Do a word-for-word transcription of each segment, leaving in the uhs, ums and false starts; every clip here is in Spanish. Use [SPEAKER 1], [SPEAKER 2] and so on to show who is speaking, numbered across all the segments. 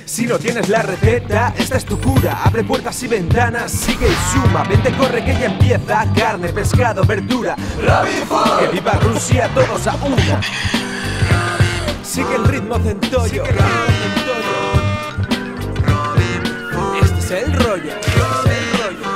[SPEAKER 1] Si no tienes la receta, esta es tu cura. Abre puertas y ventanas, sigue y suma. Vente, corre que ya empieza. Carne, pescado, verdura, Robin Food. Que viva Rusia, todos a una. Sigue el ritmo centollo. Sigue el ritmo centollo. Este es el rollo. Este es el rollo.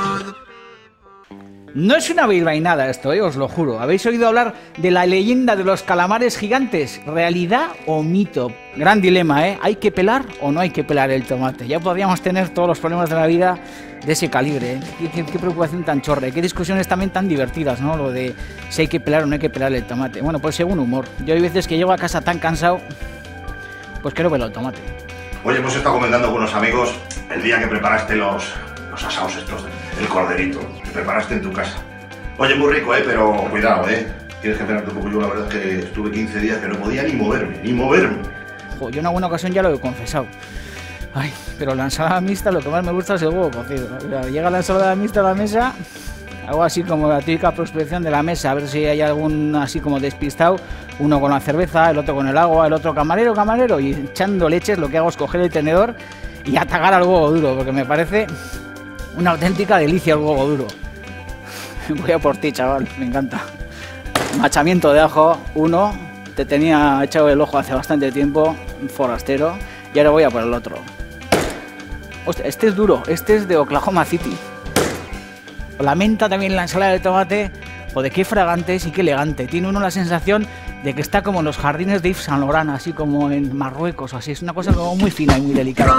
[SPEAKER 2] No es una bilbainada esto, eh, os lo juro. ¿Habéis oído hablar de la leyenda de los calamares gigantes? ¿Realidad o mito? Gran dilema, ¿eh? ¿Hay que pelar o no hay que pelar el tomate? Ya podríamos tener todos los problemas de la vida de ese calibre, ¿eh? ¿Qué, qué, qué preocupación tan chorra, qué discusiones también tan divertidas, ¿no? Lo de si hay que pelar o no hay que pelar el tomate. Bueno, pues según humor. Yo hay veces que llego a casa tan cansado, pues quiero pelar el tomate.
[SPEAKER 3] Oye, hemos estado comentando con unos amigos el día que preparaste los, los asados estos, el corderito, que preparaste en tu casa. Oye, muy rico, ¿eh? Pero cuidado, ¿eh? Tienes que frenarte un poco. Yo la verdad es que estuve quince días que no podía ni moverme, ni moverme.
[SPEAKER 2] Jo, yo en una buena ocasión ya lo he confesado. Ay, pero la ensalada mixta lo que más me gusta es el huevo cocido. O sea, llega la ensalada mixta a la mesa, hago así como la típica prospección de la mesa, a ver si hay algún así como despistado, uno con la cerveza, el otro con el agua, el otro camarero, camarero, y echando leches lo que hago es coger el tenedor y atacar al huevo duro, porque me parece una auténtica delicia el huevo duro. Voy a por ti, chaval, me encanta. Machamiento de ajo, uno, te tenía echado el ojo hace bastante tiempo, un forastero, y ahora voy a por el otro. Hostia, este es duro, este es de Oklahoma City. La menta también, la ensalada de tomate, joder, qué fragante es y qué elegante. Tiene uno la sensación de que está como en los jardines de Yves Saint Laurent, así como en Marruecos o así. Es una cosa como muy fina y muy delicada.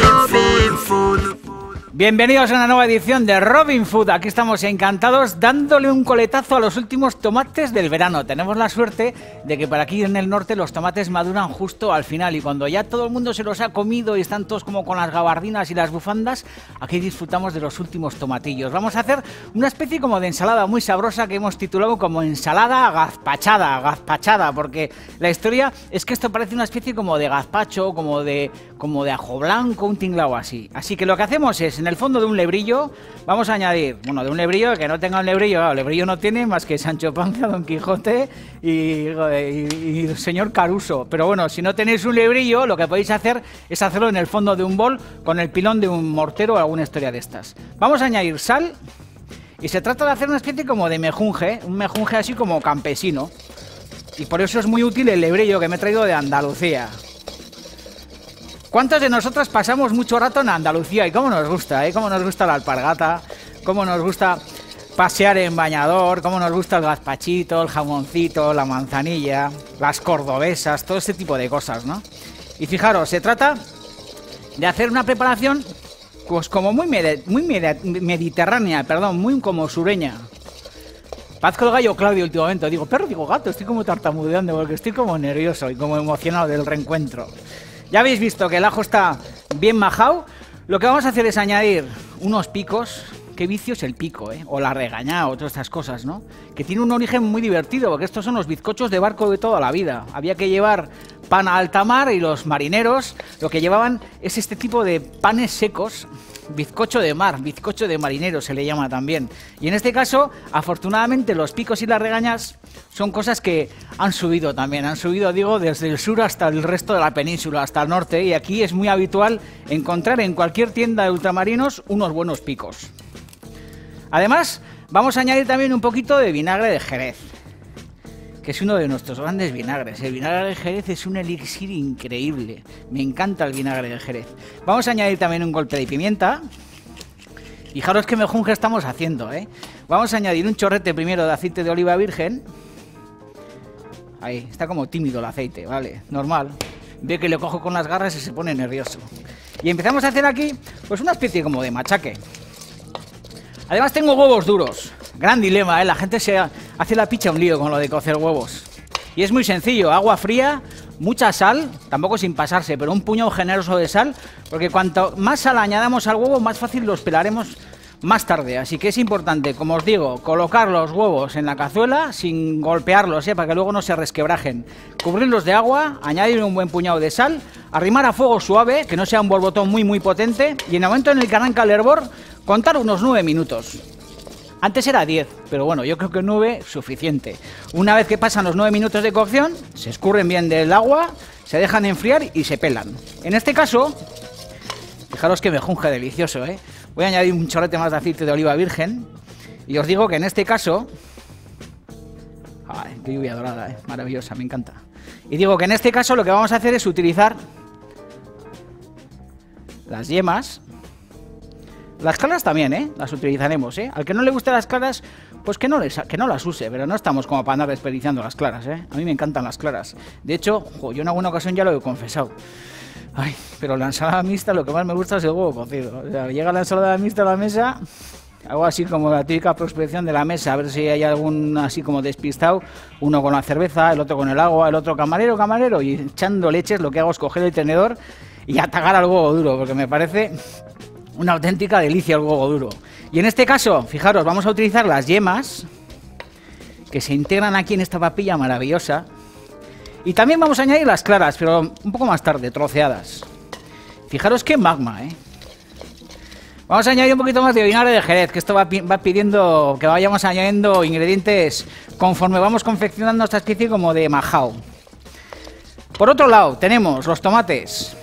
[SPEAKER 2] Bienvenidos a una nueva edición de Robin Food. Aquí estamos encantados dándole un coletazo a los últimos tomates del verano. Tenemos la suerte de que por aquí en el norte los tomates maduran justo al final y cuando ya todo el mundo se los ha comido y están todos como con las gabardinas y las bufandas, aquí disfrutamos de los últimos tomatillos. Vamos a hacer una especie como de ensalada muy sabrosa que hemos titulado como ensalada gazpachada, gazpachada, porque la historia es que esto parece una especie como de gazpacho, como de, como de ajo blanco, un tinglao así. Así que lo que hacemos es, en el fondo de un lebrillo, vamos a añadir, bueno, de un lebrillo que no tenga un lebrillo, claro, lebrillo no tiene más que Sancho Panza, Don Quijote y, y, y el señor Caruso. Pero bueno, si no tenéis un lebrillo, lo que podéis hacer es hacerlo en el fondo de un bol con el pilón de un mortero o alguna historia de estas. Vamos a añadir sal y se trata de hacer una especie como de mejunje, un mejunje así como campesino. Y por eso es muy útil el lebrillo que me he traído de Andalucía. ¿Cuántos de nosotros pasamos mucho rato en Andalucía? Y cómo nos gusta, ¿eh? Cómo nos gusta la alpargata, cómo nos gusta pasear en bañador, cómo nos gusta el gazpachito, el jamoncito, la manzanilla, las cordobesas, todo ese tipo de cosas, ¿no? Y fijaros, se trata de hacer una preparación pues como muy, med muy med mediterránea, perdón, muy como sureña. Pazco el gallo Claudio últimamente, digo perro, digo gato, estoy como tartamudeando porque estoy como nervioso y como emocionado del reencuentro. Ya habéis visto que el ajo está bien majado. Lo que vamos a hacer es añadir unos picos. Qué vicio es el pico, ¿eh? O la regañada, o todas estas cosas, ¿no? Que tiene un origen muy divertido, porque estos son los bizcochos de barco de toda la vida. Había que llevar pan a alta mar y los marineros lo que llevaban es este tipo de panes secos. Bizcocho de mar, bizcocho de marinero se le llama también. Y en este caso, afortunadamente, los picos y las regañas son cosas que han subido también. Han subido, digo, desde el sur hasta el resto de la península, hasta el norte. Y aquí es muy habitual encontrar en cualquier tienda de ultramarinos unos buenos picos. Además, vamos a añadir también un poquito de vinagre de Jerez, que es uno de nuestros grandes vinagres. El vinagre de Jerez es un elixir increíble. Me encanta el vinagre de Jerez. Vamos a añadir también un golpe de pimienta. Fijaros qué mejunje estamos haciendo, ¿eh? Vamos a añadir un chorrete primero de aceite de oliva virgen. Ahí, está como tímido el aceite, ¿vale? Normal. Ve que le cojo con las garras y se pone nervioso. Y empezamos a hacer aquí, pues una especie como de machaque. Además tengo huevos duros. Gran dilema, ¿eh? La gente se hace la picha un lío con lo de cocer huevos. Y es muy sencillo, agua fría, mucha sal, tampoco sin pasarse, pero un puñado generoso de sal, porque cuanto más sal añadamos al huevo, más fácil los pelaremos más tarde. Así que es importante, como os digo, colocar los huevos en la cazuela sin golpearlos, ¿eh? Para que luego no se resquebrajen. Cubrirlos de agua, añadir un buen puñado de sal, arrimar a fuego suave, que no sea un borbotón muy muy potente, y en el momento en el que arranca el hervor, contar unos nueve minutos. Antes era diez, pero bueno, yo creo que nueve es suficiente. Una vez que pasan los nueve minutos de cocción, se escurren bien del agua, se dejan enfriar y se pelan. En este caso, Fijaros que me junge delicioso, ¿eh? Voy a añadir un chorrete más de aceite de oliva virgen. Y os digo que en este caso... Ay, qué lluvia dorada, ¿eh? Maravillosa, me encanta. Y digo que en este caso lo que vamos a hacer es utilizar las yemas. Las claras también, ¿eh? Las utilizaremos, ¿eh? Al que no le gusten las claras, pues que no, les, que no las use. Pero no estamos como para andar desperdiciando las claras, ¿eh? A mí me encantan las claras. De hecho, jo, yo en alguna ocasión ya lo he confesado. Ay, pero la ensalada mixta lo que más me gusta es el huevo cocido. O sea, llega la ensalada mixta a la mesa, hago así como la típica prospección de la mesa, a ver si hay algún así como despistado, uno con la cerveza, el otro con el agua, el otro camarero, camarero, y echando leches lo que hago es coger el tenedor y atacar al huevo duro, porque me parece una auténtica delicia el huevo duro. Y en este caso, fijaros, vamos a utilizar las yemas que se integran aquí en esta papilla maravillosa. Y también vamos a añadir las claras, pero un poco más tarde, troceadas. Fijaros qué magma, ¿eh? Vamos a añadir un poquito más de vinagre de Jerez, que esto va, va pidiendo que vayamos añadiendo ingredientes conforme vamos confeccionando esta especie como de majao. Por otro lado, tenemos los tomates.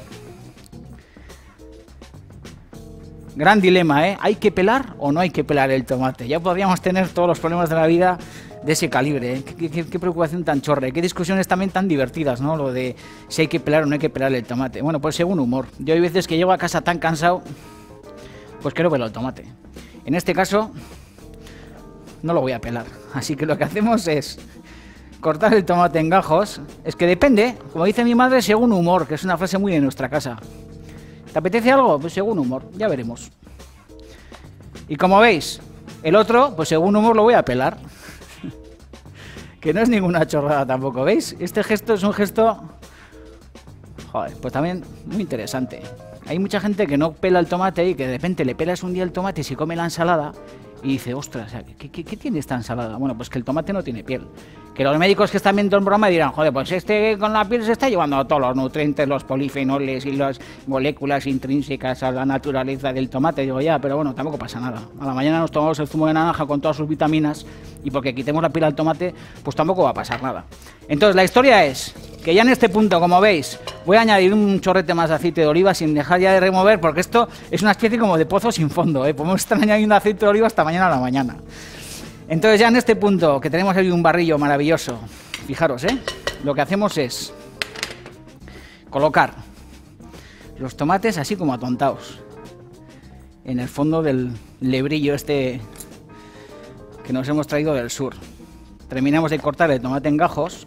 [SPEAKER 2] Gran dilema, ¿eh? ¿Hay que pelar o no hay que pelar el tomate? Ya podríamos tener todos los problemas de la vida de ese calibre, ¿eh? ¿Qué, qué, qué preocupación tan chorra, qué discusiones también tan divertidas, ¿no? Lo de si hay que pelar o no hay que pelar el tomate. Bueno, pues según humor. Yo hay veces que llego a casa tan cansado, pues quiero pelar el tomate. En este caso, no lo voy a pelar. Así que lo que hacemos es cortar el tomate en gajos. Es que depende, como dice mi madre, según humor, que es una frase muy de nuestra casa. ¿Te apetece algo? Pues según humor, ya veremos. Y como veis, el otro, pues según humor lo voy a pelar. Que no es ninguna chorrada tampoco, ¿veis? Este gesto es un gesto... Joder, pues también muy interesante. Hay mucha gente que no pela el tomate y que de repente le pelas un día el tomate y se come la ensalada y dice, ostras, ¿qué, qué, qué tiene esta ensalada? Bueno, pues que el tomate no tiene piel. Que los médicos que están viendo el programa dirán, joder, pues este con la piel se está llevando todos los nutrientes, los polifenoles y las moléculas intrínsecas a la naturaleza del tomate. Digo, ya, pero bueno, tampoco pasa nada. A la mañana nos tomamos el zumo de naranja con todas sus vitaminas y porque quitemos la piel al tomate, pues tampoco va a pasar nada. Entonces, la historia es que ya en este punto, como veis, voy a añadir un chorrete más de aceite de oliva sin dejar ya de remover, porque esto es una especie como de pozo sin fondo, ¿eh? Podemos estar añadiendo aceite de oliva hasta mañana a la mañana. Entonces ya en este punto, que tenemos ahí un barrillo maravilloso, fijaros, ¿eh? Lo que hacemos es colocar los tomates así como atontados en el fondo del lebrillo este que nos hemos traído del sur. Terminamos de cortar el tomate en gajos.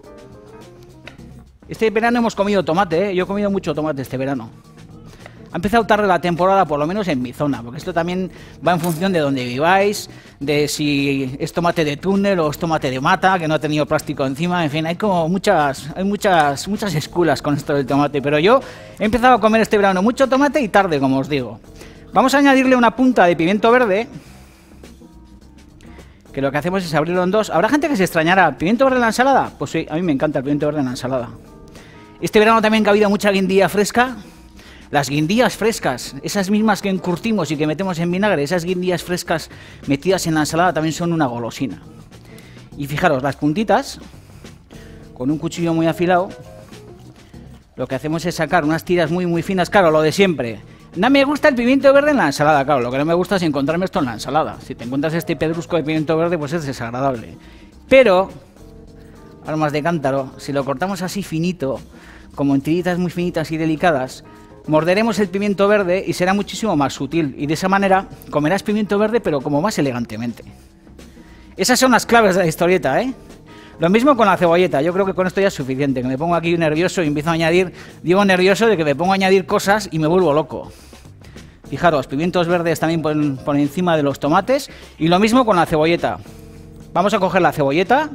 [SPEAKER 2] Este verano hemos comido tomate, ¿eh? Yo he comido mucho tomate este verano. Ha empezado tarde la temporada, por lo menos en mi zona, porque esto también va en función de donde viváis, de si es tomate de túnel o es tomate de mata, que no ha tenido plástico encima, en fin, hay como muchas, hay muchas, muchas escuelas con esto del tomate, pero yo he empezado a comer este verano mucho tomate y tarde, como os digo. Vamos a añadirle una punta de pimiento verde, que lo que hacemos es abrirlo en dos. ¿Habrá gente que se extrañará? ¿Pimiento verde en la ensalada? Pues sí, a mí me encanta el pimiento verde en la ensalada. Este verano también que ha habido mucha guindilla fresca. Las guindillas frescas, esas mismas que encurtimos y que metemos en vinagre, esas guindillas frescas metidas en la ensalada también son una golosina. Y fijaros, las puntitas, con un cuchillo muy afilado, lo que hacemos es sacar unas tiras muy muy finas, claro, lo de siempre. No me gusta el pimiento verde en la ensalada, claro, lo que no me gusta es encontrarme esto en la ensalada. Si te encuentras este pedrusco de pimiento verde, pues es desagradable. Pero, armas de cántaro, si lo cortamos así finito, como en tiritas muy finitas y delicadas, morderemos el pimiento verde y será muchísimo más sutil. Y de esa manera comerás pimiento verde, pero como más elegantemente. Esas son las claves de la historieta, ¿eh? Lo mismo con la cebolleta. Yo creo que con esto ya es suficiente. Que me pongo aquí nervioso y empiezo a añadir... Digo nervioso de que me pongo a añadir cosas y me vuelvo loco. Fijaros, pimientos verdes también por, por encima de los tomates. Y lo mismo con la cebolleta. Vamos a coger la cebolleta.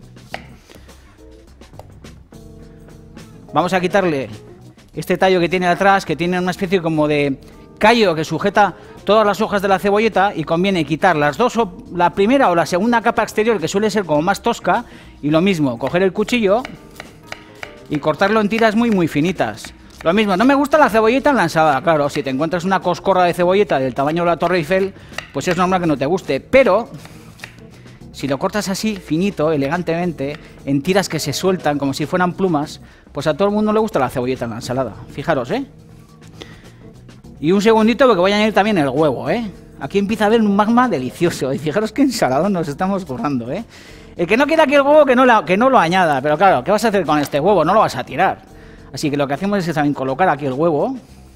[SPEAKER 2] Vamos a quitarle este tallo que tiene atrás, que tiene una especie como de callo que sujeta todas las hojas de la cebolleta, y conviene quitar las dos, o la primera o la segunda capa exterior, que suele ser como más tosca, y lo mismo, coger el cuchillo y cortarlo en tiras muy muy finitas. Lo mismo, no me gusta la cebolleta en la ensalada, claro, si te encuentras una coscorra de cebolleta del tamaño de la Torre Eiffel, pues es normal que no te guste, pero si lo cortas así, finito, elegantemente, en tiras que se sueltan como si fueran plumas, pues a todo el mundo le gusta la cebolleta en la ensalada. Fijaros, ¿eh? Y un segundito porque voy a añadir también el huevo, ¿eh? Aquí empieza a haber un magma delicioso. Y fijaros qué ensaladón nos estamos currando, ¿eh? El que no quiera aquí el huevo, que no, la, que no lo añada. Pero claro, ¿qué vas a hacer con este huevo? No lo vas a tirar. Así que lo que hacemos es también colocar aquí el huevo.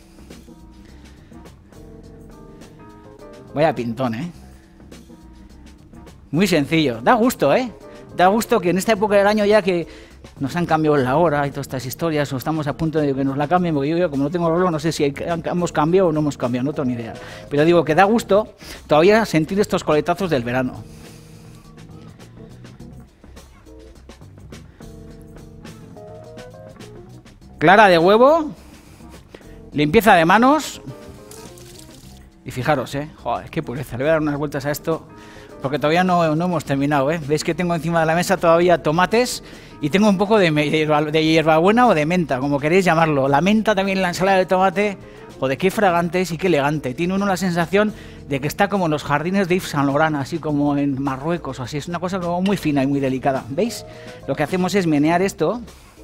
[SPEAKER 2] Vaya pintón, ¿eh? Muy sencillo. Da gusto, ¿eh? Da gusto que en esta época del año ya que nos han cambiado la hora y todas estas historias, o estamos a punto de que nos la cambien, porque yo, como no tengo reloj, no sé si hemos cambiado o no hemos cambiado, no tengo ni idea. Pero digo que da gusto todavía sentir estos coletazos del verano. Clara de huevo, limpieza de manos. Y fijaros, ¿eh? Joder, qué pureza. Le voy a dar unas vueltas a esto, porque todavía no, no hemos terminado, ¿eh? Veis que tengo encima de la mesa todavía tomates y tengo un poco de, de, de hierbabuena o de menta, como queréis llamarlo. La menta también en la ensalada de tomate, joder, qué fragante es y qué elegante. Tiene uno la sensación de que está como en los jardines de Yves Saint Laurent, así como en Marruecos o así. Es una cosa como muy fina y muy delicada. ¿Veis? Lo que hacemos es menear esto.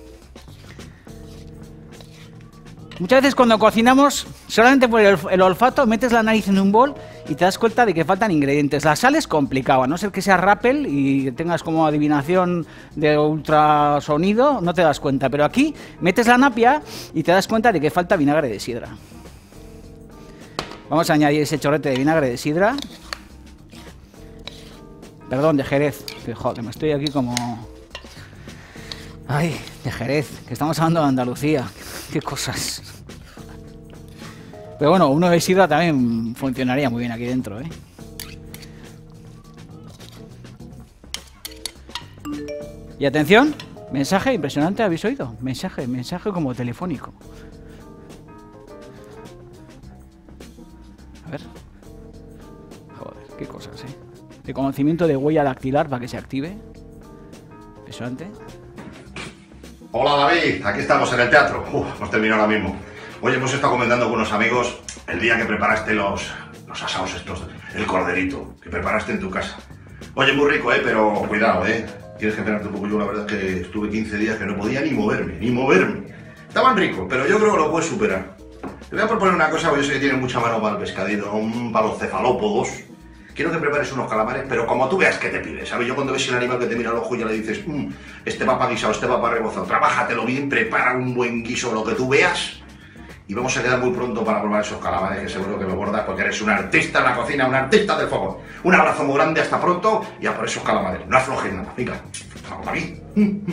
[SPEAKER 2] Muchas veces cuando cocinamos, solamente por el, el olfato, metes la nariz en un bol y te das cuenta de que faltan ingredientes. La sal es complicada, a no ser que sea rappel y tengas como adivinación de ultrasonido, no te das cuenta. Pero aquí metes la napia y te das cuenta de que falta vinagre de sidra. Vamos a añadir ese chorrete de vinagre de sidra. Perdón, de Jerez. Que, joder, me estoy aquí como... Ay, de Jerez, que estamos hablando de Andalucía. Qué cosas. Pero bueno, uno de sidra también funcionaría muy bien aquí dentro, ¿eh? Y atención, mensaje impresionante, ¿habéis oído? Mensaje, mensaje como telefónico. A ver. Joder, qué cosas, ¿eh? De conocimiento de huella dactilar para que se active. Impresionante.
[SPEAKER 3] Hola David, aquí estamos en el teatro. Uf, hemos terminado ahora mismo. Hoy hemos estado comentando con unos amigos el día que preparaste los, los asaos estos, el corderito que preparaste en tu casa. Oye, muy rico, ¿eh? Pero cuidado, ¿eh? Tienes que esperarte un poco. Yo la verdad es que estuve quince días que no podía ni moverme, ni moverme. Estaban ricos, pero yo creo que lo puedes superar. Te voy a proponer una cosa, porque yo sé que tienes mucha mano para el pescadito, un para los cefalópodos. Quiero que prepares unos calamares, pero como tú veas que te pides, ¿sabes? Yo cuando ves el animal que te mira al ojo ya le dices, mmm, este va para guisado, este va para rebozado, trabájatelo bien, prepara un buen guiso, lo que tú veas, y vamos a quedar muy pronto para probar esos calamares, que seguro que me bordas porque eres un artista en la cocina, un artista del fuego. Un abrazo muy grande, hasta pronto, y a por esos calamares. No aflojes nada, venga, vamos para mí.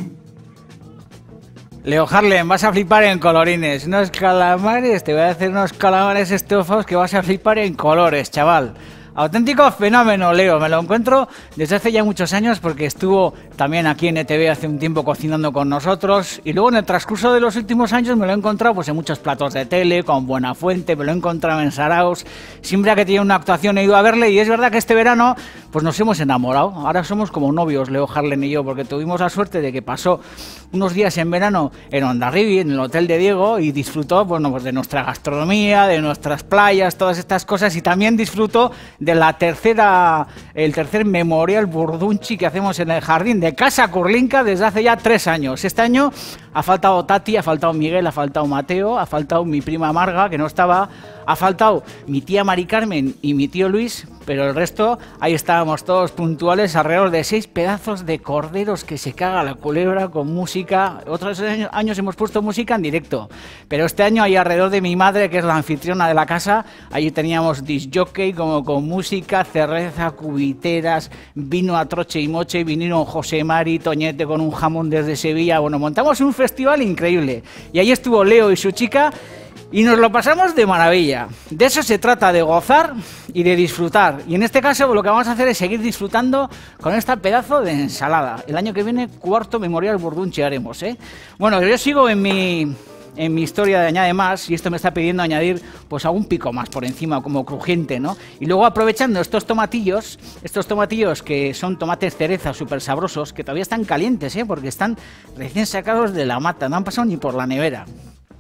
[SPEAKER 2] Leo Harlem, vas a flipar en colorines. Unos calamares, te voy a hacer unos calamares estofados que vas a flipar en colores, chaval. Auténtico fenómeno, Leo. Me lo encuentro desde hace ya muchos años porque estuvo también aquí en E T V hace un tiempo cocinando con nosotros y luego en el transcurso de los últimos años me lo he encontrado pues en muchos platos de tele, con Buenafuente, me lo he encontrado en Saraos. Siempre que tiene una actuación he ido a verle y es verdad que este verano pues nos hemos enamorado. Ahora somos como novios, Leo Harlem y yo, porque tuvimos la suerte de que pasó unos días en verano en Hondarribia, en el hotel de Diego, y disfrutó bueno, pues de nuestra gastronomía, de nuestras playas, todas estas cosas, y también disfrutó de la tercera, el tercer memorial Burdunchi que hacemos en el jardín de Casa Curlinca desde hace ya tres años. Este año ha faltado Tati, ha faltado Miguel, ha faltado Mateo, ha faltado mi prima Marga, que no estaba, ha faltado mi tía Mari Carmen y mi tío Luis, pero el resto, ahí estábamos todos puntuales, alrededor de seis pedazos de corderos que se caga la culebra con música. Otros años hemos puesto música en directo, pero este año ahí alrededor de mi madre, que es la anfitriona de la casa, allí teníamos disc jockey como con música, cerveza, cubiteras, vino a troche y moche, vinieron José Mari, Toñete con un jamón desde Sevilla. Bueno, montamos un festival increíble y ahí estuvo Leo y su chica y nos lo pasamos de maravilla. De eso se trata, de gozar y de disfrutar. Y en este caso lo que vamos a hacer es seguir disfrutando con este pedazo de ensalada. El año que viene, cuarto memorial Burdunchi haremos, ¿eh? Bueno, yo sigo en mi... en mi historia de añade más, y esto me está pidiendo añadir pues algún pico más por encima, como crujiente, ¿no? Y luego aprovechando estos tomatillos, estos tomatillos que son tomates cereza súper sabrosos, que todavía están calientes, ¿eh? Porque están recién sacados de la mata, no han pasado ni por la nevera.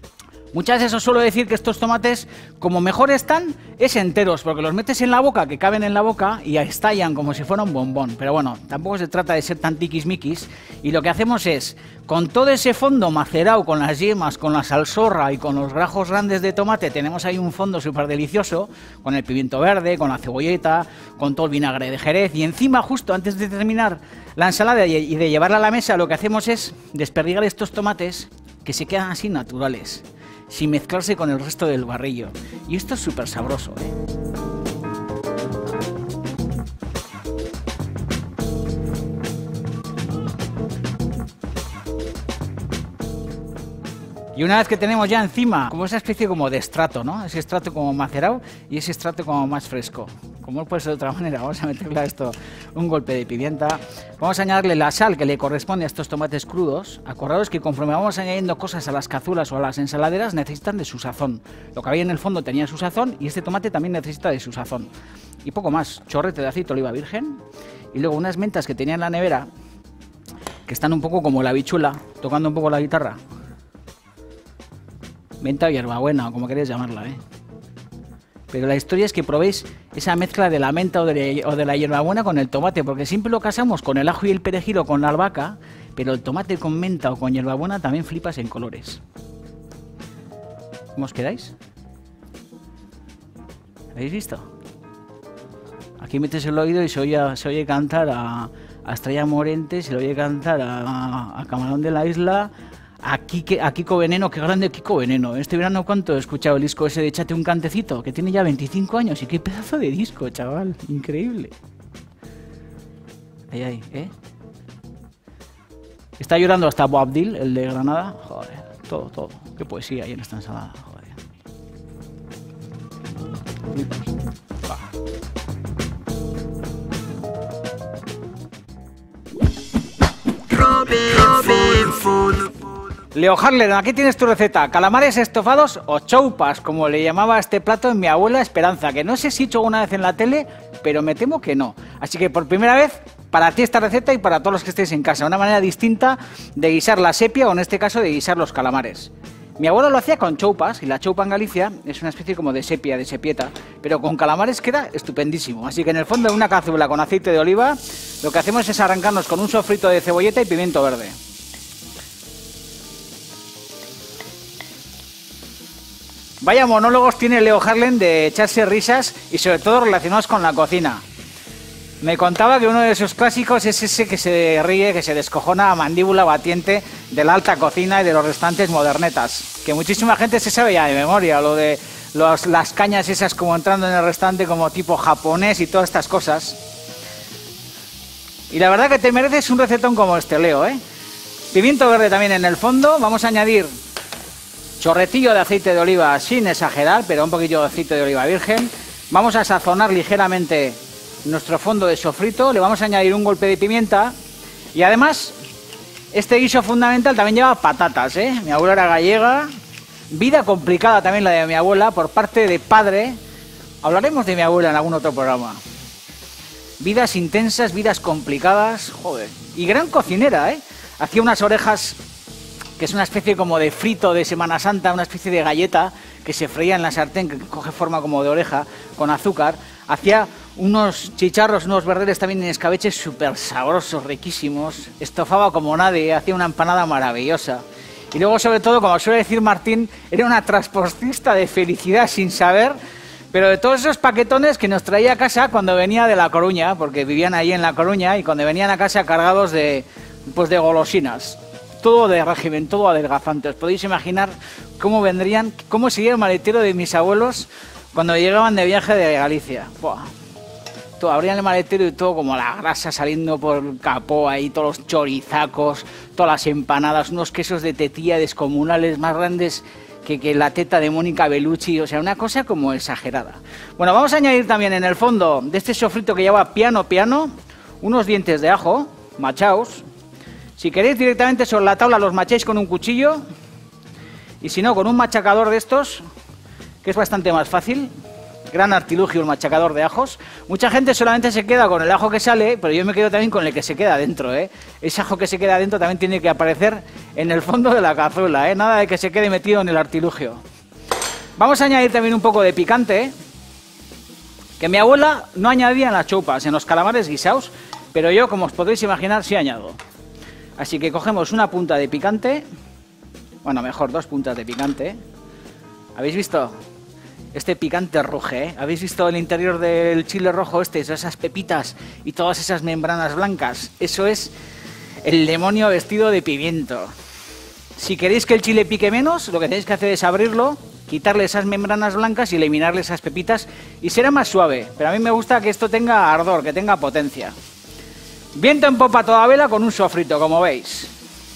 [SPEAKER 2] Muchas veces os suelo decir que estos tomates, como mejor están, es enteros, porque los metes en la boca, que caben en la boca, y estallan como si fuera un bombón. Pero bueno, tampoco se trata de ser tan tiquismiquis, y lo que hacemos es, con todo ese fondo macerado, con las yemas, con la salsorra y con los grajos grandes de tomate, tenemos ahí un fondo súper delicioso, con el pimiento verde, con la cebolleta, con todo el vinagre de Jerez, y encima, justo antes de terminar la ensalada y de llevarla a la mesa, lo que hacemos es desperdigar estos tomates que se quedan así naturales, sin mezclarse con el resto del barrillo. Y esto es súper sabroso, ¿eh? Y una vez que tenemos ya encima como esa especie como de estrato, ¿no? Ese estrato como macerado y ese estrato como más fresco. Como no puede ser de otra manera, vamos a meterle a esto un golpe de pimienta. Vamos a añadirle la sal que le corresponde a estos tomates crudos. Acordaos que conforme vamos añadiendo cosas a las cazuelas o a las ensaladeras necesitan de su sazón. Lo que había en el fondo tenía su sazón y este tomate también necesita de su sazón. Y poco más, chorrete de aceite de oliva virgen y luego unas mentas que tenía en la nevera que están un poco como la habichuela, tocando un poco la guitarra. Menta o hierbabuena, o como queréis llamarla, ¿eh? Pero la historia es que probéis esa mezcla de la menta o de, o de la hierbabuena con el tomate, porque siempre lo casamos con el ajo y el perejil o con la albahaca, pero el tomate con menta o con hierbabuena también flipas en colores. ¿Cómo os quedáis? ¿Habéis visto? Aquí metes el oído y se oye, se oye cantar a, a Estrella Morente, se le oye cantar a, a Camarón de la Isla, a, Quique, a Kiko Veneno. Qué grande Kiko Veneno. Este verano, ¿cuánto he escuchado el disco ese de Échate un cantecito? Que tiene ya veinticinco años y qué pedazo de disco, chaval. Increíble. Ahí, ahí, ¿eh? Está llorando hasta Bob Dylan, el de Granada. Joder, todo, todo. Qué poesía hay en esta ensalada, joder. Va. Leo Harlen, aquí tienes tu receta. Calamares estofados o choupas, como le llamaba a este plato en mi abuela Esperanza, que no sé si he hecho una vez en la tele, pero me temo que no. Así que por primera vez, para ti esta receta y para todos los que estéis en casa, una manera distinta de guisar la sepia o en este caso de guisar los calamares. Mi abuelo lo hacía con choupas, y la choupa en Galicia es una especie como de sepia, de sepieta, pero con calamares queda estupendísimo. Así que en el fondo de una cazuela con aceite de oliva, lo que hacemos es arrancarnos con un sofrito de cebolleta y pimiento verde. Vaya monólogos tiene Leo Harlen de echarse risas y sobre todo relacionados con la cocina. Me contaba que uno de sus clásicos es ese que se ríe, que se descojona a mandíbula batiente de la alta cocina y de los restantes modernetas. Que muchísima gente se sabe ya de memoria, lo de los, las cañas esas como entrando en el restaurante como tipo japonés y todas estas cosas. Y la verdad que te mereces un recetón como este, Leo, ¿eh? Pimiento verde también en el fondo. Vamos a añadir chorretillo de aceite de oliva sin exagerar, pero un poquillo de aceite de oliva virgen. Vamos a sazonar ligeramente nuestro fondo de sofrito, le vamos a añadir un golpe de pimienta y además este guiso fundamental también lleva patatas, ¿eh? Mi abuela era gallega, vida complicada también la de mi abuela por parte de padre. Hablaremos de mi abuela en algún otro programa. Vidas intensas, vidas complicadas, joder, y gran cocinera, ¿eh? Hacía unas orejas que es una especie como de frito de Semana Santa, una especie de galleta que se freía en la sartén, que coge forma como de oreja, con azúcar. Hacía unos chicharros, unos verdeles también en escabeche súper sabrosos, riquísimos. Estofaba como nadie, hacía una empanada maravillosa. Y luego, sobre todo, como suele decir Martín, era una transportista de felicidad sin saber, pero de todos esos paquetones que nos traía a casa cuando venía de La Coruña, porque vivían ahí en La Coruña, y cuando venían a casa cargados de, pues de golosinas. Todo de régimen, todo adelgazante. Os podéis imaginar cómo vendrían, cómo sería el maletero de mis abuelos cuando llegaban de viaje de Galicia. Buah. Todo, abrían el maletero y todo como la grasa saliendo por el capó ahí, todos los chorizacos, todas las empanadas, unos quesos de tetilla descomunales más grandes que, que la teta de Mónica Bellucci, o sea, una cosa como exagerada. Bueno, vamos a añadir también en el fondo de este sofrito que lleva piano piano, unos dientes de ajo machaos. Si queréis directamente sobre la tabla los macháis con un cuchillo y si no con un machacador de estos, que es bastante más fácil. Gran artilugio el machacador de ajos. Mucha gente solamente se queda con el ajo que sale, pero yo me quedo también con el que se queda dentro, ¿eh? Ese ajo que se queda dentro también tiene que aparecer en el fondo de la cazuela, ¿eh? Nada de que se quede metido en el artilugio. Vamos a añadir también un poco de picante, que mi abuela no añadía en las choupas, en los calamares guisados, pero yo, como os podréis imaginar, sí añado. Así que cogemos una punta de picante, bueno, mejor dos puntas de picante. ¿Habéis visto? Este picante ruge, ¿eh? ¿Habéis visto el interior del chile rojo este? Esas pepitas y todas esas membranas blancas. Eso es el demonio vestido de pimiento. Si queréis que el chile pique menos, lo que tenéis que hacer es abrirlo, quitarle esas membranas blancas y eliminarle esas pepitas y será más suave. Pero a mí me gusta que esto tenga ardor, que tenga potencia. Viento en popa a toda vela con un sofrito, como veis.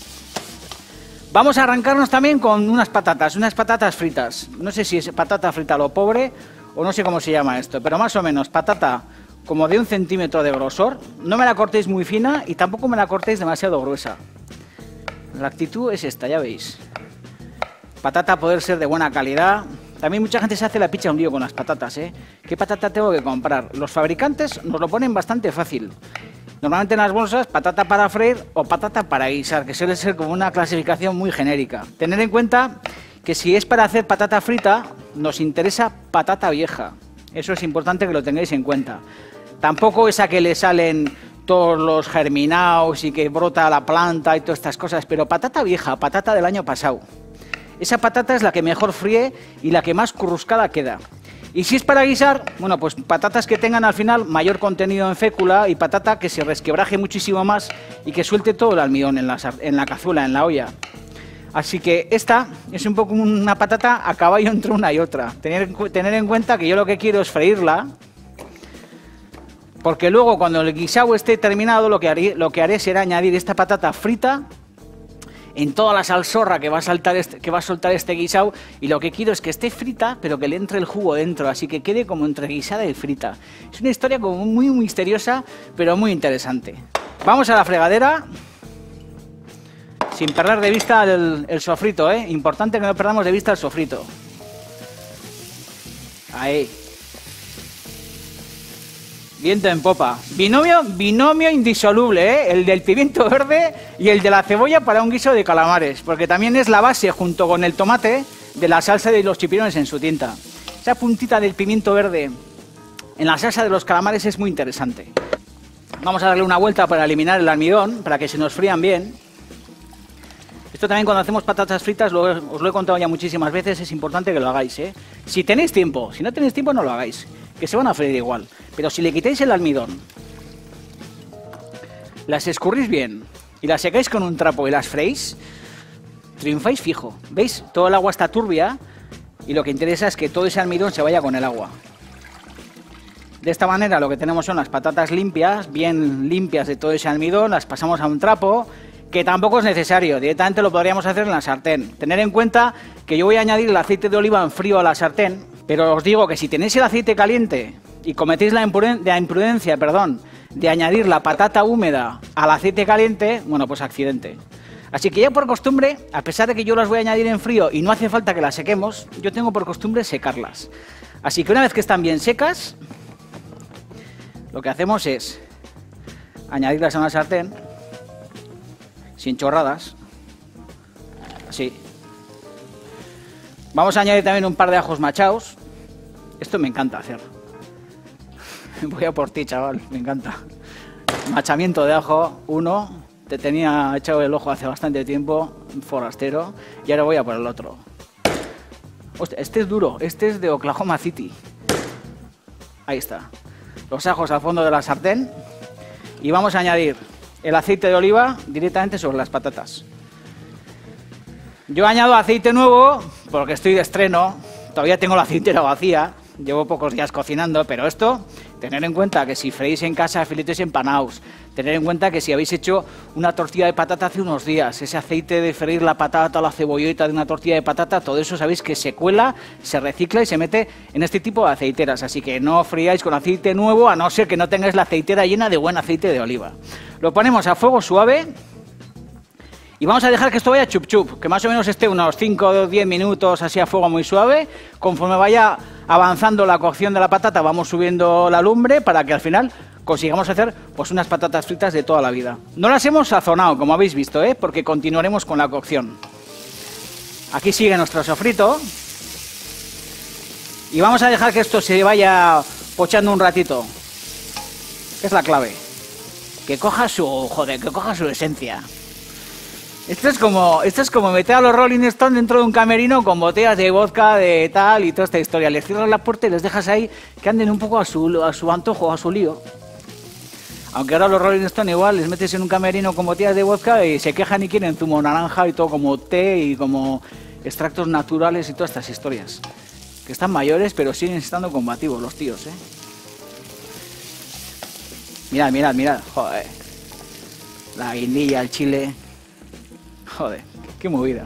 [SPEAKER 2] Vamos a arrancarnos también con unas patatas, unas patatas fritas. No sé si es patata frita a lo pobre o no sé cómo se llama esto, pero más o menos patata como de un centímetro de grosor. No me la cortéis muy fina y tampoco me la cortéis demasiado gruesa. La actitud es esta, ya veis. Patata poder ser de buena calidad. También mucha gente se hace la picha un lío con las patatas, ¿eh? ¿Qué patata tengo que comprar? Los fabricantes nos lo ponen bastante fácil. Normalmente en las bolsas, patata para freír o patata para guisar, que suele ser como una clasificación muy genérica. Tener en cuenta que si es para hacer patata frita, nos interesa patata vieja. Eso es importante que lo tengáis en cuenta. Tampoco esa que le salen todos los germinados y que brota la planta y todas estas cosas, pero patata vieja, patata del año pasado. Esa patata es la que mejor fríe y la que más curruscada queda. Y si es para guisar, bueno, pues patatas que tengan al final mayor contenido en fécula y patata que se resquebraje muchísimo más y que suelte todo el almidón en la, en la cazuela, en la olla. Así que esta es un poco una patata a caballo entre una y otra. Tener, tener en cuenta que yo lo que quiero es freírla, porque luego cuando el guisado esté terminado lo que haré, lo que haré será añadir esta patata frita en toda la salsorra que va a saltar este, que va a soltar este guisado, y lo que quiero es que esté frita pero que le entre el jugo dentro, así que quede como entre guisada y frita. Es una historia como muy misteriosa pero muy interesante. Vamos a la fregadera sin perder de vista el, el sofrito, ¿eh? Importante que no perdamos de vista el sofrito. Ahí. Viento en popa. Binomio, binomio indisoluble, ¿eh? El del pimiento verde y el de la cebolla para un guiso de calamares, porque también es la base, junto con el tomate, de la salsa de los chipirones en su tinta. Esa puntita del pimiento verde en la salsa de los calamares es muy interesante. Vamos a darle una vuelta para eliminar el almidón, para que se nos frían bien. Esto también cuando hacemos patatas fritas, lo, os lo he contado ya muchísimas veces, es importante que lo hagáis, ¿eh? Si tenéis tiempo, si no tenéis tiempo no lo hagáis, que se van a freír igual. Pero si le quitáis el almidón, las escurrís bien y las secáis con un trapo y las freís, triunfáis fijo. ¿Veis? Todo el agua está turbia y lo que interesa es que todo ese almidón se vaya con el agua. De esta manera lo que tenemos son las patatas limpias, bien limpias de todo ese almidón, las pasamos a un trapo, que tampoco es necesario, directamente lo podríamos hacer en la sartén. Tener en cuenta que yo voy a añadir el aceite de oliva en frío a la sartén, pero os digo que si tenéis el aceite caliente y cometéis la imprudencia, perdón, de añadir la patata húmeda al aceite caliente, bueno, pues accidente. Así que ya por costumbre, a pesar de que yo las voy a añadir en frío y no hace falta que las sequemos, yo tengo por costumbre secarlas. Así que una vez que están bien secas, lo que hacemos es añadirlas a una sartén, sin chorradas, así. Vamos a añadir también un par de ajos machados. Esto me encanta hacer. Voy a por ti, chaval, me encanta. Machamiento de ajo, uno. Te tenía echado el ojo hace bastante tiempo, forastero, y ahora voy a por el otro. Hostia, este es duro, este es de Oklahoma City. Ahí está. Los ajos al fondo de la sartén. Y vamos a añadir el aceite de oliva directamente sobre las patatas. Yo añado aceite nuevo porque estoy de estreno, todavía tengo la aceitera vacía, llevo pocos días cocinando, pero esto, tener en cuenta que si freís en casa filetes empanados, tener en cuenta que si habéis hecho una tortilla de patata hace unos días, ese aceite de freír la patata, la cebolleta de una tortilla de patata, todo eso sabéis que se cuela, se recicla y se mete en este tipo de aceiteras, así que no fríais con aceite nuevo a no ser que no tengáis la aceitera llena de buen aceite de oliva. Lo ponemos a fuego suave y vamos a dejar que esto vaya chup chup, que más o menos esté unos cinco o diez minutos así a fuego muy suave. Conforme vaya avanzando la cocción de la patata vamos subiendo la lumbre para que al final consigamos hacer pues unas patatas fritas de toda la vida. No las hemos sazonado, como habéis visto, ¿eh? Porque continuaremos con la cocción. Aquí sigue nuestro sofrito. Y vamos a dejar que esto se vaya pochando un ratito. Es la clave. Que coja su, joder, que coja su esencia. Esto es como, esto es como meter a los Rolling Stones dentro de un camerino con botellas de vodka, de tal y toda esta historia. Les cierras la puerta y les dejas ahí que anden un poco a su, a su antojo, a su lío. Aunque ahora los Rolling Stones igual les metes en un camerino con botellas de vodka y se quejan y quieren zumo naranja y todo como té y como extractos naturales y todas estas historias. Que están mayores pero siguen estando combativos los tíos, ¿eh? Mirad, mirad, mirad, joder. La guindilla, el chile. Joder, qué movida.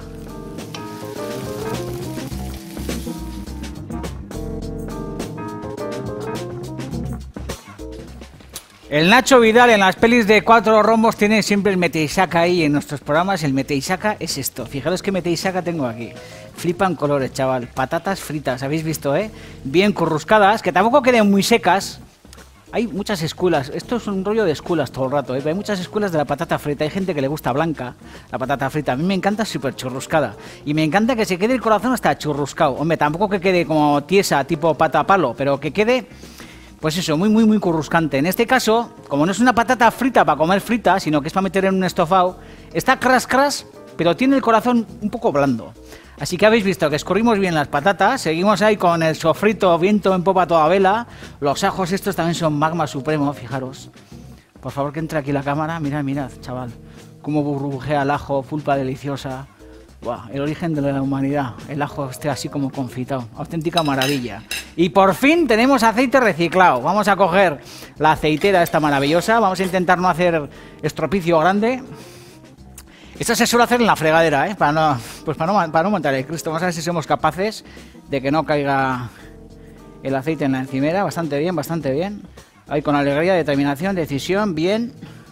[SPEAKER 2] El Nacho Vidal en las pelis de Cuatro Rombos tiene siempre el Meteisaca ahí en nuestros programas. El Meteisaca es esto. Fijaros qué Meteisaca tengo aquí. Flipan colores, chaval. Patatas fritas, habéis visto, ¿eh? Bien corruscadas, que tampoco queden muy secas. Hay muchas escuelas. Esto es un rollo de escuelas todo el rato, ¿eh? Hay muchas escuelas de la patata frita. Hay gente que le gusta blanca, la patata frita. A mí me encanta súper churruscada. Y me encanta que se quede el corazón hasta churruscado. Hombre, tampoco que quede como tiesa, tipo pata a palo, pero que quede... Pues eso, muy, muy, muy curruscante. En este caso, como no es una patata frita para comer frita, sino que es para meter en un estofado, está cras cras, pero tiene el corazón un poco blando. Así que habéis visto que escurrimos bien las patatas, seguimos ahí con el sofrito viento en popa toda vela. Los ajos estos también son magma supremo, fijaros. Por favor que entre aquí la cámara, mirad, mirad, chaval. Cómo burbujea el ajo, pulpa deliciosa. Buah, el origen de la humanidad, el ajo esté así como confitado, auténtica maravilla. Y por fin tenemos aceite reciclado. Vamos a coger la aceitera esta maravillosa, vamos a intentar no hacer estropicio grande. Esto se suele hacer en la fregadera, ¿eh? Para no, pues para no, para no montar el Cristo. Vamos a ver si somos capaces de que no caiga el aceite en la encimera. Bastante bien, bastante bien. Ahí con alegría, determinación, decisión, bien.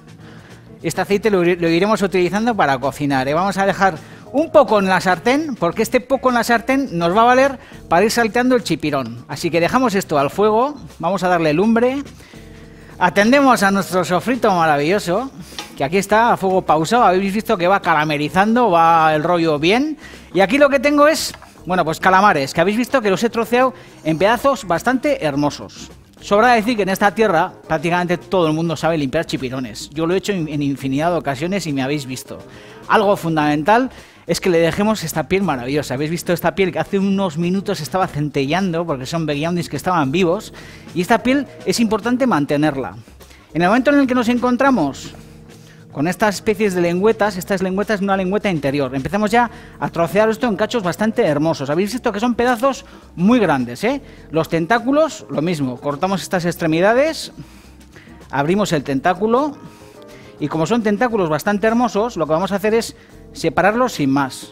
[SPEAKER 2] Este aceite lo, lo iremos utilizando para cocinar, ¿eh? Vamos a dejar un poco en la sartén, porque este poco en la sartén nos va a valer para ir salteando el chipirón. Así que dejamos esto al fuego, vamos a darle lumbre, atendemos a nuestro sofrito maravilloso, que aquí está a fuego pausado, habéis visto que va caramelizando, va el rollo bien, y aquí lo que tengo es, bueno, pues calamares, que habéis visto que los he troceado en pedazos bastante hermosos. Sobra decir que en esta tierra prácticamente todo el mundo sabe limpiar chipirones. Yo lo he hecho en infinidad de ocasiones y me habéis visto. Algo fundamental es que le dejemos esta piel maravillosa. Habéis visto esta piel que hace unos minutos estaba centellando porque son veguioundis que estaban vivos. Y esta piel es importante mantenerla. En el momento en el que nos encontramos con estas especies de lengüetas, esta lengüeta es una lengüeta interior. Empezamos ya a trocear esto en cachos bastante hermosos. Habéis visto que son pedazos muy grandes, ¿eh? Los tentáculos, lo mismo. Cortamos estas extremidades, abrimos el tentáculo y como son tentáculos bastante hermosos, lo que vamos a hacer es separarlos sin más.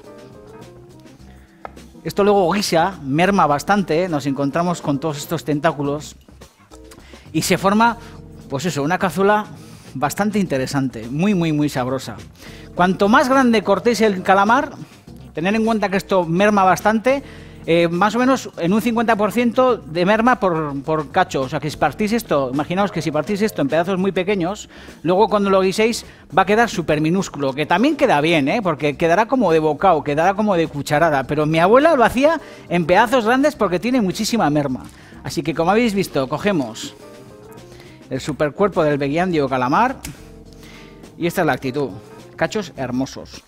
[SPEAKER 2] Esto luego guisa, merma bastante, ¿eh? Nos encontramos con todos estos tentáculos y se forma, pues eso, una cazuela bastante interesante, muy muy muy sabrosa. Cuanto más grande cortéis el calamar, tened en cuenta que esto merma bastante, eh, más o menos en un cincuenta por ciento de merma por, por cacho. O sea que si partís esto, imaginaos que si partís esto en pedazos muy pequeños, luego cuando lo guiséis va a quedar súper minúsculo, que también queda bien, ¿eh? Porque quedará como de bocado, quedará como de cucharada, pero mi abuela lo hacía en pedazos grandes porque tiene muchísima merma. Así que como habéis visto, cogemos el supercuerpo del veguiandio calamar y esta es la actitud. Cachos hermosos.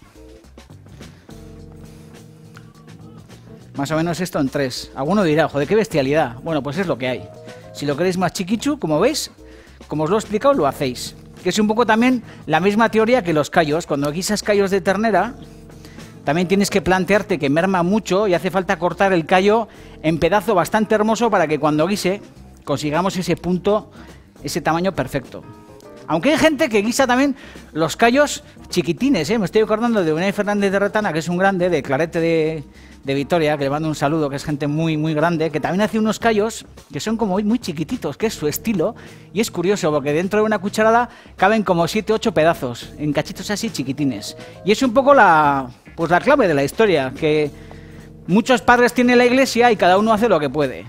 [SPEAKER 2] Más o menos esto en tres. Alguno dirá, joder, qué bestialidad. Bueno, pues es lo que hay. Si lo queréis más chiquichu, como veis, como os lo he explicado, lo hacéis. Que es un poco también la misma teoría que los callos. Cuando guisas callos de ternera, también tienes que plantearte que merma mucho y hace falta cortar el callo en pedazo bastante hermoso para que cuando guise consigamos ese punto, ese tamaño perfecto. Aunque hay gente que guisa también los callos chiquitines, ¿eh? Me estoy acordando de Unai Fernández de Retana, que es un grande, de Clarete de, de Vitoria, que le mando un saludo, que es gente muy, muy grande, que también hace unos callos que son como muy chiquititos, que es su estilo, y es curioso, porque dentro de una cucharada caben como siete u ocho pedazos, en cachitos así chiquitines. Y es un poco la, pues la clave de la historia, que muchos padres tiene la iglesia y cada uno hace lo que puede.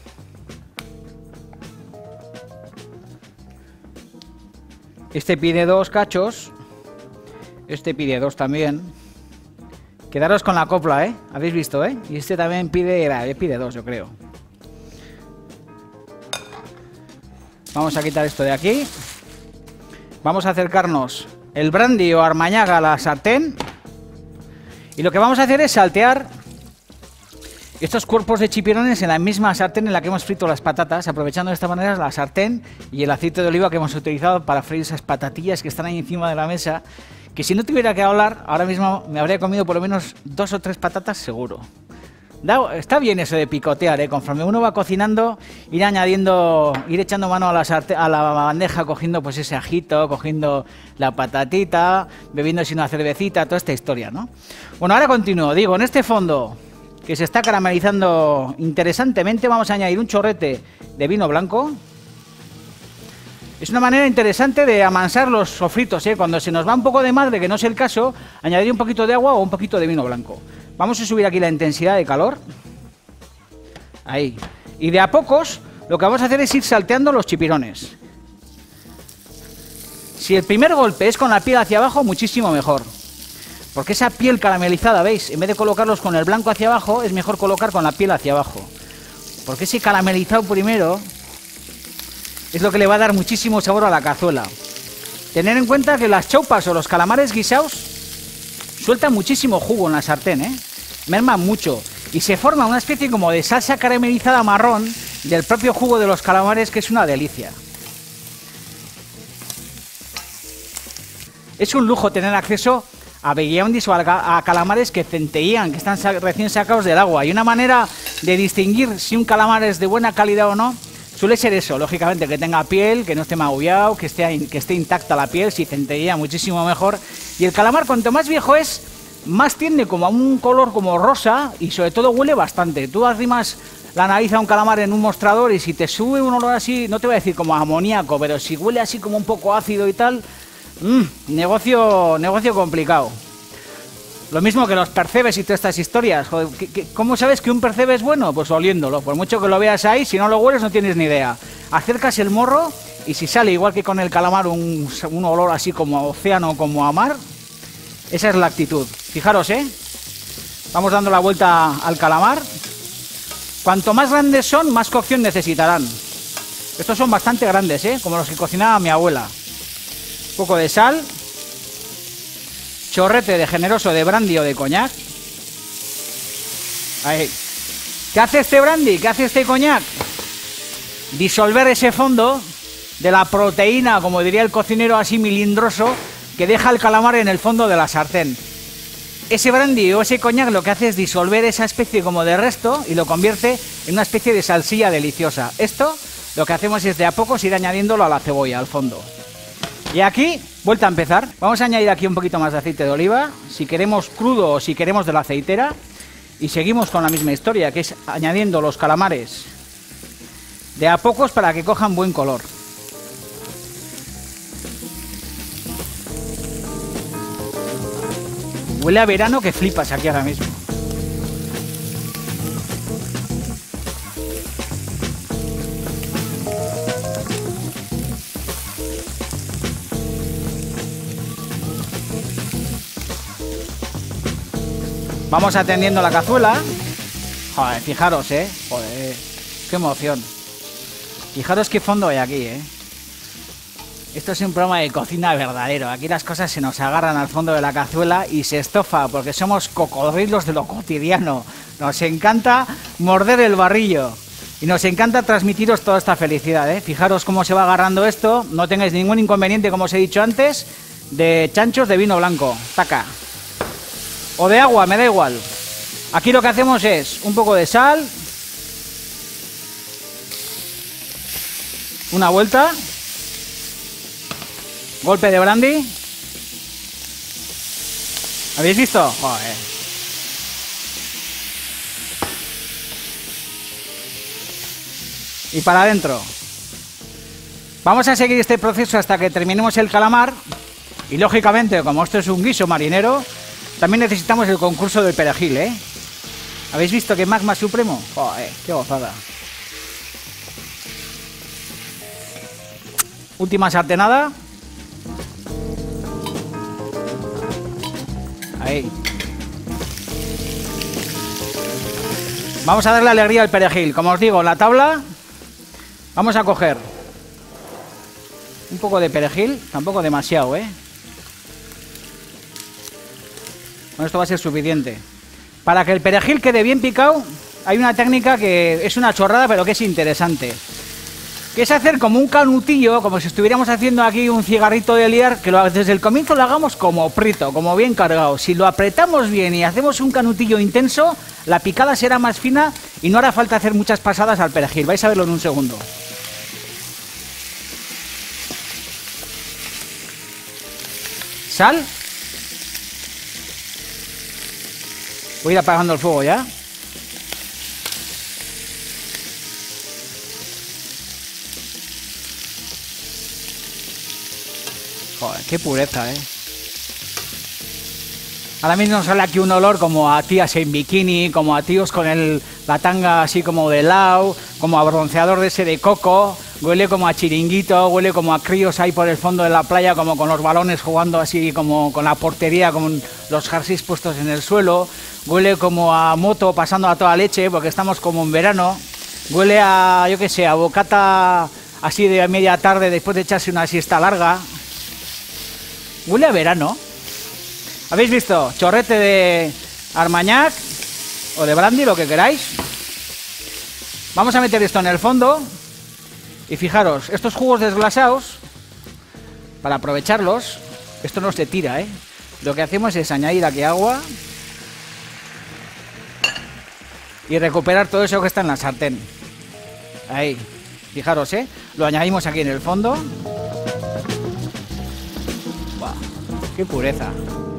[SPEAKER 2] Este pide dos cachos, este pide dos también. Quedaros con la copla, ¿eh? Habéis visto, ¿eh? Y este también pide, eh, pide dos, yo creo. Vamos a quitar esto de aquí. Vamos a acercarnos el brandy o armañaga a la sartén. Y lo que vamos a hacer es saltear estos cuerpos de chipirones en la misma sartén en la que hemos frito las patatas, aprovechando de esta manera la sartén y el aceite de oliva que hemos utilizado para freír esas patatillas que están ahí encima de la mesa, que si no tuviera que hablar, ahora mismo me habría comido por lo menos dos o tres patatas seguro. Da, está bien eso de picotear, ¿eh? Conforme uno va cocinando, ir añadiendo, ir echando mano a la, sartén, a la bandeja, cogiendo pues ese ajito, cogiendo la patatita, bebiéndose una cervecita, toda esta historia, ¿no? Bueno, ahora continúo. Digo, en este fondo que se está caramelizando interesantemente, vamos a añadir un chorrete de vino blanco. Es una manera interesante de amansar los sofritos, ¿eh? Cuando se nos va un poco de madre, que no es el caso, añadir un poquito de agua o un poquito de vino blanco. Vamos a subir aquí la intensidad de calor. Ahí. Y de a pocos, lo que vamos a hacer es ir salteando los chipirones. Si el primer golpe es con la piel hacia abajo, muchísimo mejor. Porque esa piel caramelizada, ¿veis? En vez de colocarlos con el blanco hacia abajo, es mejor colocar con la piel hacia abajo. Porque ese caramelizado primero es lo que le va a dar muchísimo sabor a la cazuela. Tener en cuenta que las chaupas o los calamares guisados sueltan muchísimo jugo en la sartén, ¿eh? Merman mucho. Y se forma una especie como de salsa caramelizada marrón del propio jugo de los calamares, que es una delicia. Es un lujo tener acceso a veguiondis o a calamares que centellean, que están recién sacados del agua. Y una manera de distinguir si un calamar es de buena calidad o no suele ser eso, lógicamente, que tenga piel, que no esté magullado, que esté, que esté intacta la piel, si centellea muchísimo mejor. Y el calamar, cuanto más viejo es, más tiende como a un color como rosa y sobre todo huele bastante. Tú arrimas la nariz a un calamar en un mostrador y si te sube un olor así, no te voy a decir como amoníaco, pero si huele así como un poco ácido y tal, mmm, negocio, negocio complicado. Lo mismo que los percebes y todas estas historias. Joder, ¿cómo sabes que un percebe es bueno? Pues oliéndolo. Por mucho que lo veas ahí, si no lo hueles no tienes ni idea. Acercas el morro y si sale igual que con el calamar un, un olor así como a océano, como a mar, esa es la actitud. Fijaros, ¿eh? Vamos dando la vuelta al calamar. Cuanto más grandes son, más cocción necesitarán. Estos son bastante grandes, ¿eh? Como los que cocinaba mi abuela. Un poco de sal. Chorrete de generoso de brandy o de coñac. Ahí. ¿Qué hace este brandy? ¿Qué hace este coñac? Disolver ese fondo de la proteína, como diría el cocinero así milindroso, que deja el calamar en el fondo de la sartén. Ese brandy o ese coñac lo que hace es disolver esa especie como de resto y lo convierte en una especie de salsilla deliciosa. Esto lo que hacemos es de a pocos ir añadiéndolo a la cebolla, al fondo. Y aquí, vuelta a empezar, vamos a añadir aquí un poquito más de aceite de oliva, si queremos crudo o si queremos de la aceitera, y seguimos con la misma historia, que es añadiendo los calamares de a pocos para que cojan buen color. Huele a verano que flipas aquí ahora mismo. Vamos atendiendo la cazuela. Joder, fijaros, eh. Joder, qué emoción. Fijaros qué fondo hay aquí, eh. Esto es un programa de cocina verdadero. Aquí las cosas se nos agarran al fondo de la cazuela y se estofa, porque somos cocodrilos de lo cotidiano. Nos encanta morder el barrillo y nos encanta transmitiros toda esta felicidad, ¿eh? Fijaros cómo se va agarrando esto. No tengáis ningún inconveniente, como os he dicho antes, de chanchos de vino blanco. Taca. O de agua, me da igual. Aquí lo que hacemos es un poco de sal. Una vuelta. Golpe de brandy. ¿Habéis visto? Joder. Y para adentro. Vamos a seguir este proceso hasta que terminemos el calamar. Y lógicamente, como esto es un guiso marinero, también necesitamos el concurso del perejil, ¿eh? ¿Habéis visto que magma supremo? Joder, qué gozada. Última sartenada. Ahí. Vamos a darle alegría al perejil. Como os digo, en la tabla vamos a coger Un poco de perejil, tampoco demasiado, ¿eh? Bueno, esto va a ser suficiente. Para que el perejil quede bien picado, hay una técnica que es una chorrada, pero que es interesante. Que es hacer como un canutillo, como si estuviéramos haciendo aquí un cigarrito de liar, que lo, desde el comienzo lo hagamos como frito, como bien cargado. Si lo apretamos bien y hacemos un canutillo intenso, la picada será más fina y no hará falta hacer muchas pasadas al perejil. Vais a verlo en un segundo. Sal. Voy a ir apagando el fuego ya. Joder, qué pureza, ¿eh? Ahora mismo sale aquí un olor como a tías en bikini, como a tíos con el, la tanga así como de lado, como a bronceador de ese de coco. Huele como a chiringuito, huele como a críos ahí por el fondo de la playa, como con los balones jugando así, como con la portería, con los jerseys puestos en el suelo. Huele como a moto pasando a toda leche, porque estamos como en verano. Huele a, yo qué sé, a bocata así de media tarde después de echarse una siesta larga. Huele a verano. ¿Habéis visto? Chorrete de Armagnac o de brandy, lo que queráis. Vamos a meter esto en el fondo. Y fijaros, estos jugos desglasados, para aprovecharlos, esto no se tira, ¿eh? Lo que hacemos es añadir aquí agua y recuperar todo eso que está en la sartén. Ahí, fijaros, ¿eh? Lo añadimos aquí en el fondo. ¡Wow! ¡Qué pureza!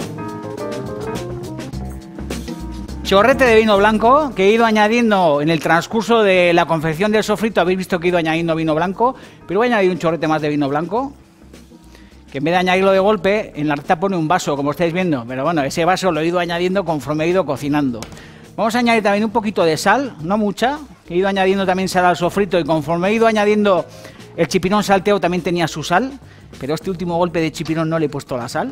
[SPEAKER 2] Chorrete de vino blanco que he ido añadiendo en el transcurso de la confección del sofrito. Habéis visto que he ido añadiendo vino blanco, pero voy a añadir un chorrete más de vino blanco, que en vez de añadirlo de golpe, en la receta pone un vaso, como estáis viendo, pero bueno, ese vaso lo he ido añadiendo conforme he ido cocinando. Vamos a añadir también un poquito de sal, no mucha, he ido añadiendo también sal al sofrito y conforme he ido añadiendo el chipirón salteado también tenía su sal, pero este último golpe de chipirón no le he puesto la sal.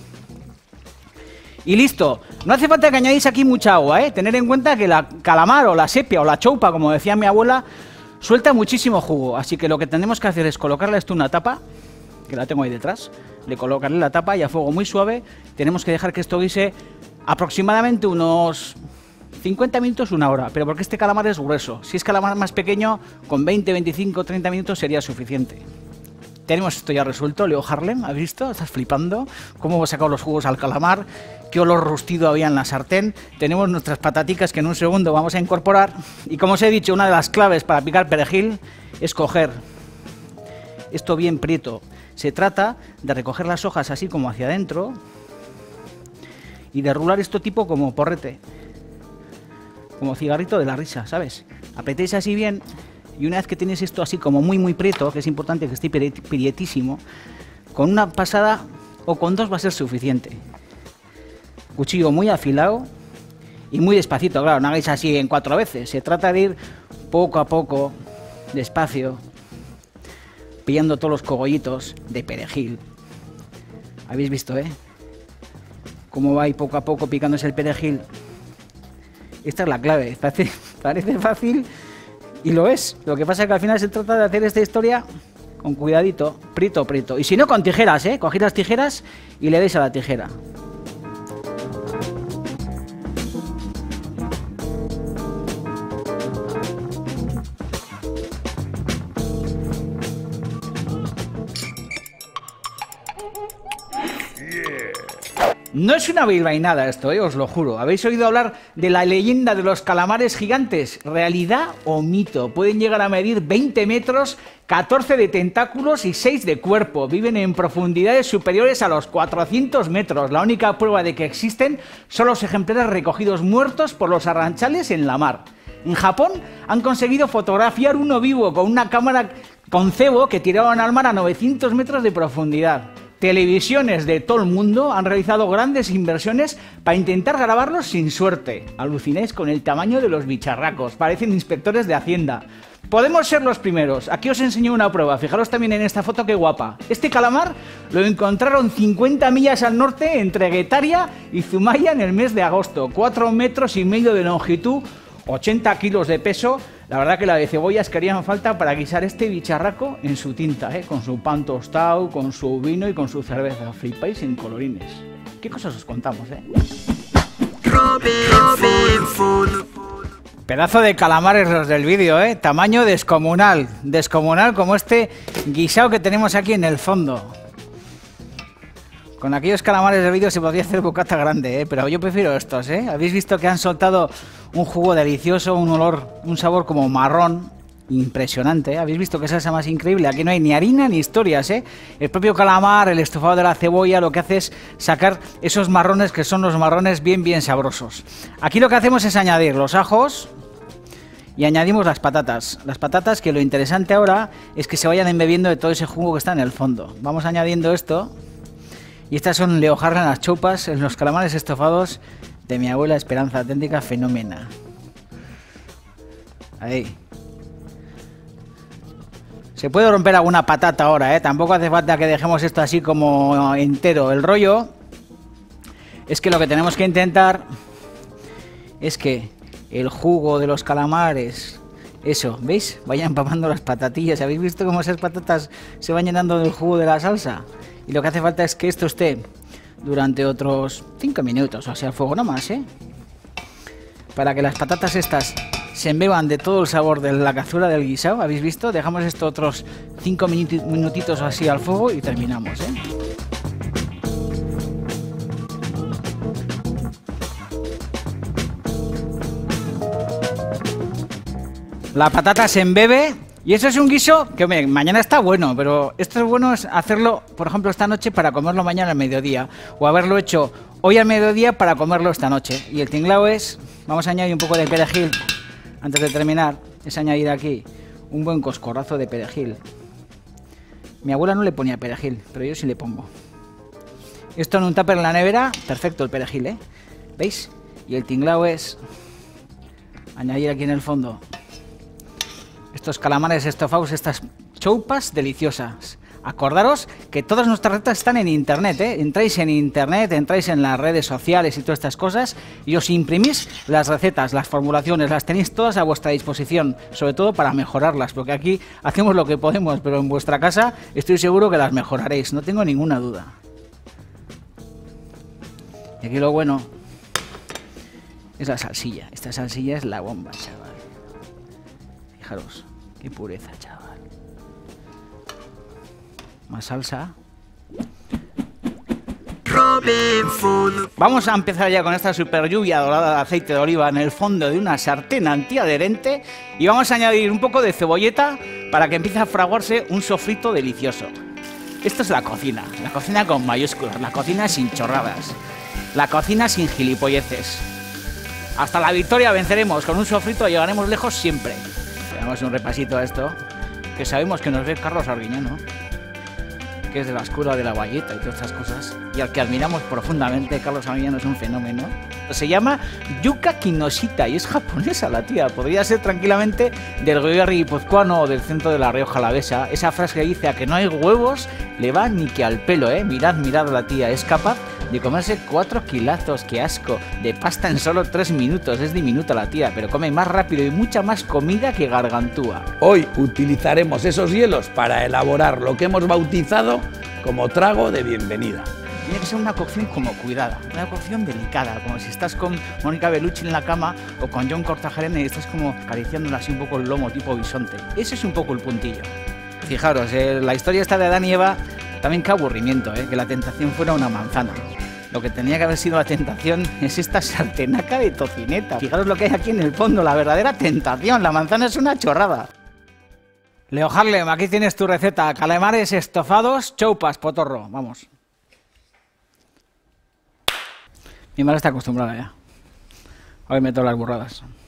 [SPEAKER 2] Y listo, no hace falta que añadáis aquí mucha agua, ¿eh? Tener en cuenta que la calamar o la sepia o la choupa, como decía mi abuela, suelta muchísimo jugo. Así que lo que tenemos que hacer es colocarle esto una tapa, que la tengo ahí detrás. Le colocaré la tapa y a fuego muy suave tenemos que dejar que esto guise aproximadamente unos cincuenta minutos, una hora. Pero porque este calamar es grueso. Si es calamar más pequeño, con veinte, veinticinco, treinta minutos sería suficiente. Tenemos esto ya resuelto. Leo Harlem, ¿has visto? Estás flipando. Cómo hemos sacado los jugos al calamar. Qué olor rustido había en la sartén. Tenemos nuestras pataticas que en un segundo vamos a incorporar. Y como os he dicho, una de las claves para picar perejil es coger esto bien prieto. Se trata de recoger las hojas así como hacia adentro y de rular esto tipo como porrete. Como cigarrito de la risa, ¿sabes? Apretéis así bien. Y una vez que tenéis esto así como muy muy prieto, que es importante que esté prietísimo, con una pasada o con dos va a ser suficiente. Cuchillo muy afilado y muy despacito, claro, no hagáis así en cuatro veces. Se trata de ir poco a poco, despacio, pillando todos los cogollitos de perejil. Habéis visto, ¿eh? Cómo va ahí poco a poco picándose el perejil. Esta es la clave. Parece, parece fácil. Y lo es. Lo que pasa es que al final se trata de hacer esta historia con cuidadito, prieto, prieto. Y si no, con tijeras, ¿eh? Cogéis las tijeras y le deis a la tijera. No es una bilbainada esto, eh, os lo juro. ¿Habéis oído hablar de la leyenda de los calamares gigantes? ¿Realidad o mito? Pueden llegar a medir veinte metros, catorce de tentáculos y seis de cuerpo. Viven en profundidades superiores a los cuatrocientos metros. La única prueba de que existen son los ejemplares recogidos muertos por los arranchales en la mar. En Japón han conseguido fotografiar uno vivo con una cámara con cebo que tiraron al mar a novecientos metros de profundidad. Televisiones de todo el mundo han realizado grandes inversiones para intentar grabarlos sin suerte. Alucináis con el tamaño de los bicharracos, parecen inspectores de Hacienda. Podemos ser los primeros. Aquí os enseño una prueba, fijaros también en esta foto qué guapa. Este calamar lo encontraron cincuenta millas al norte entre Guetaria y Zumaya en el mes de agosto. cuatro metros y medio de longitud, ochenta kilos de peso. La verdad que la de cebollas querían falta para guisar este bicharraco en su tinta, ¿eh? Con su pan tostado, con su vino y con su cerveza. Flipáis en colorines. ¿Qué cosas os contamos, eh? Pedazo de calamares los del vídeo, ¿eh? Tamaño descomunal. Descomunal como este guisado que tenemos aquí en el fondo. Con aquellos calamares del vídeo se podría hacer bocata grande, ¿eh? Pero yo prefiero estos, ¿eh? Habéis visto que han soltado un jugo delicioso, un olor, un sabor como marrón. Impresionante, ¿eh? Habéis visto que salsa más increíble. Aquí no hay ni harina ni historias, ¿eh? El propio calamar, el estofado de la cebolla, lo que hace es sacar esos marrones que son los marrones bien, bien sabrosos. Aquí lo que hacemos es añadir los ajos y añadimos las patatas. Las patatas, que lo interesante ahora es que se vayan embebiendo de todo ese jugo que está en el fondo. Vamos añadiendo esto. Y estas son leojarras, las chopas, los calamares estofados de mi abuela Esperanza, auténtica fenómena. Ahí. Se puede romper alguna patata ahora, ¿eh? Tampoco hace falta que dejemos esto así como entero. El rollo es que lo que tenemos que intentar es que el jugo de los calamares, eso, ¿veis? Vayan empapando las patatillas. ¿Habéis visto cómo esas patatas se van llenando del jugo de la salsa? Y lo que hace falta es que esto esté durante otros cinco minutos, o sea, al fuego nomás, ¿eh? Para que las patatas estas se embeban de todo el sabor de la cazuela del guisado. ¿Habéis visto? Dejamos esto otros cinco minutitos así al fuego y terminamos, ¿eh? La patata se embebe. Y eso es un guiso que hombre, mañana está bueno, pero esto es bueno es hacerlo, por ejemplo, esta noche para comerlo mañana al mediodía, o haberlo hecho hoy al mediodía para comerlo esta noche. Y el tinglao es, vamos a añadir un poco de perejil, antes de terminar, es añadir aquí un buen coscorrazo de perejil. Mi abuela no le ponía perejil, pero yo sí le pongo. Esto en un tupper en la nevera, perfecto el perejil, ¿eh? ¿Veis? Y el tinglao es añadir aquí en el fondo estos calamares estofados, estas choupas deliciosas. Acordaros que todas nuestras recetas están en internet, ¿eh? Entráis en internet, entráis en las redes sociales y todas estas cosas y os imprimís las recetas, las formulaciones, las tenéis todas a vuestra disposición, sobre todo para mejorarlas, porque aquí hacemos lo que podemos, pero en vuestra casa estoy seguro que las mejoraréis, no tengo ninguna duda. Y aquí lo bueno es la salsilla. Esta salsilla es la bomba, chaval. Fijaros, qué pureza, chaval. Más salsa. Vamos a empezar ya con esta super lluvia dorada de aceite de oliva en el fondo de una sartén antiadherente y vamos a añadir un poco de cebolleta para que empiece a fraguarse un sofrito delicioso. Esto es la cocina, la cocina con mayúsculas, la cocina sin chorradas, la cocina sin gilipolleces. Hasta la victoria venceremos, con un sofrito llegaremos lejos siempre. Damos un repasito a esto, que sabemos que nos ve Carlos Arguiñano, que es de la escuela de la Valleta y todas estas cosas, y al que admiramos profundamente. Carlos Arguiñano es un fenómeno. Se llama Yuka Kinoshita y es japonesa la tía. Podría ser tranquilamente del Goierri guipuzcoano o del centro de la Rioja Alavesa. Esa frase que dice a que no hay huevos le va ni que al pelo, ¿eh? Mirad, mirad la tía, es capaz de comerse cuatro kilazos, qué asco, de pasta en solo tres minutos. Es diminuta la tía, pero come más rápido y mucha más comida que Gargantúa.
[SPEAKER 4] Hoy utilizaremos esos hielos para elaborar lo que hemos bautizado como trago de bienvenida.
[SPEAKER 2] Tiene que ser una cocción como cuidada, una cocción delicada, como si estás con Mónica Bellucci en la cama o con John Cortajarena y estás como acariciándole así un poco el lomo tipo bisonte. Ese es un poco el puntillo. Fijaros, eh, la historia esta de Adán y Eva, también qué aburrimiento, eh, que la tentación fuera una manzana. Lo que tenía que haber sido la tentación es esta sartenaca de tocineta. Fijaros lo que hay aquí en el fondo, la verdadera tentación. La manzana es una chorrada. Leo Harlem, aquí tienes tu receta. Calamares estofados, choupas, potorro. Vamos. Mi madre está acostumbrada ya. A ver, meto las burradas.